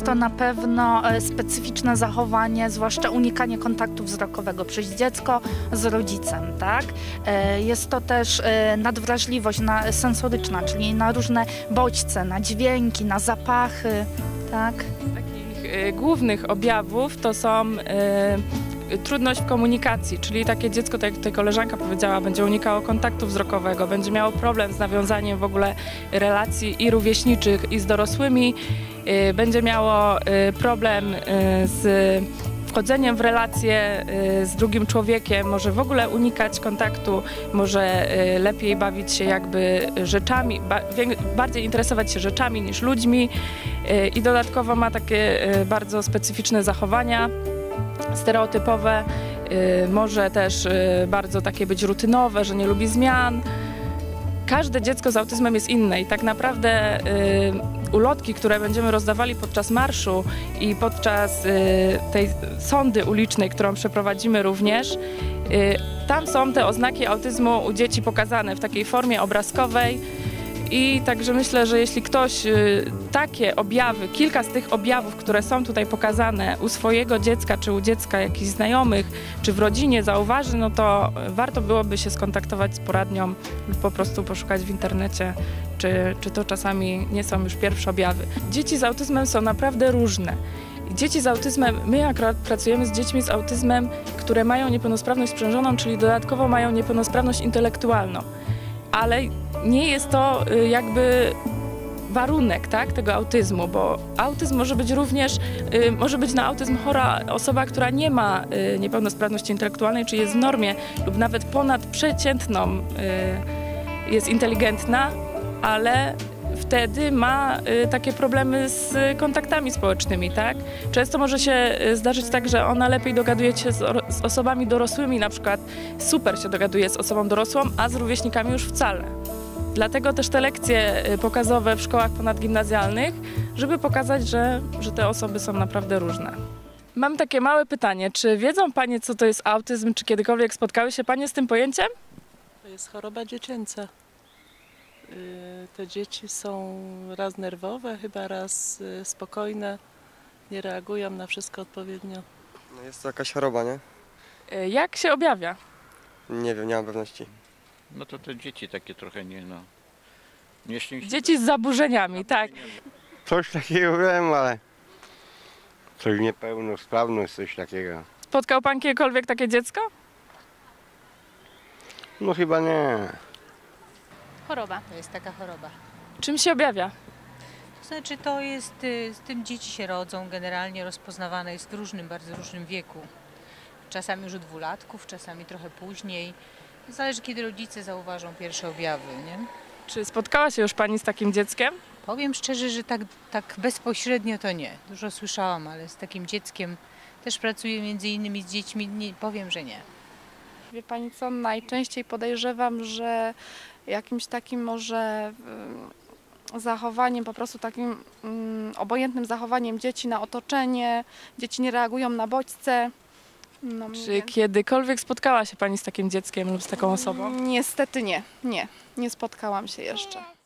Jest to na pewno specyficzne zachowanie, zwłaszcza unikanie kontaktu wzrokowego przez dziecko z rodzicem, tak? Jest to też nadwrażliwość sensoryczna, czyli na różne bodźce, na dźwięki, na zapachy, tak? Z takich głównych objawów to są trudność w komunikacji, czyli takie dziecko, tak jak tutaj koleżanka powiedziała, będzie unikało kontaktu wzrokowego, będzie miało problem z nawiązaniem w ogóle relacji i rówieśniczych, i z dorosłymi, będzie miało problem z wchodzeniem w relacje z drugim człowiekiem, może w ogóle unikać kontaktu, może lepiej bawić się jakby rzeczami, bardziej interesować się rzeczami niż ludźmi i dodatkowo ma takie bardzo specyficzne zachowania stereotypowe, może też bardzo takie być rutynowe, że nie lubi zmian. Każde dziecko z autyzmem jest inne i tak naprawdę ulotki, które będziemy rozdawali podczas marszu i podczas tej sondy ulicznej, którą przeprowadzimy również, tam są te oznaki autyzmu u dzieci pokazane w takiej formie obrazkowej. I także myślę, że jeśli ktoś takie objawy, kilka z tych objawów, które są tutaj pokazane u swojego dziecka, czy u dziecka jakichś znajomych, czy w rodzinie zauważy, no to warto byłoby się skontaktować z poradnią lub po prostu poszukać w internecie, czy to czasami nie są już pierwsze objawy. Dzieci z autyzmem są naprawdę różne. Dzieci z autyzmem, my akurat pracujemy z dziećmi z autyzmem, które mają niepełnosprawność sprzężoną, czyli dodatkowo mają niepełnosprawność intelektualną. Ale nie jest to jakby warunek, tak, tego autyzmu, bo autyzm może być również, może być na autyzm chora osoba, która nie ma niepełnosprawności intelektualnej, czyli jest w normie lub nawet ponadprzeciętną jest inteligentna, ale wtedy ma takie problemy z kontaktami społecznymi, tak? Często może się zdarzyć tak, że ona lepiej dogaduje się z osobami dorosłymi, na przykład super się dogaduje z osobą dorosłą, a z rówieśnikami już wcale. Dlatego też te lekcje pokazowe w szkołach ponadgimnazjalnych, żeby pokazać, że te osoby są naprawdę różne. Mam takie małe pytanie, czy wiedzą Panie, co to jest autyzm, czy kiedykolwiek spotkały się Panie z tym pojęciem? To jest choroba dziecięca. Te dzieci są raz nerwowe, chyba raz spokojne, nie reagują na wszystko odpowiednio. No jest to jakaś choroba, nie? Jak się objawia? Nie wiem, nie mam pewności. No to dzieci takie trochę nieszczęśliwe. Dzieci z zaburzeniami, tak. Coś takiego wiem, ale coś niepełnosprawność, coś takiego. Spotkał Pan kiedykolwiek takie dziecko? No chyba nie. Choroba. To jest taka choroba. Czym się objawia? To znaczy to jest, z tym dzieci się rodzą, generalnie rozpoznawane jest w różnym, bardzo różnym wieku. Czasami już u dwulatków, czasami trochę później. Zależy, kiedy rodzice zauważą pierwsze objawy, nie? Czy spotkała się już Pani z takim dzieckiem? Powiem szczerze, że tak bezpośrednio to nie. Dużo słyszałam, ale z takim dzieckiem też pracuję między innymi z dziećmi, nie, powiem, że nie. Wie Pani co, najczęściej podejrzewam, że jakimś takim może zachowaniem, po prostu takim obojętnym zachowaniem dzieci na otoczenie, dzieci nie reagują na bodźce. No, Czy kiedykolwiek spotkała się Pani z takim dzieckiem lub z taką osobą? Niestety nie spotkałam się jeszcze.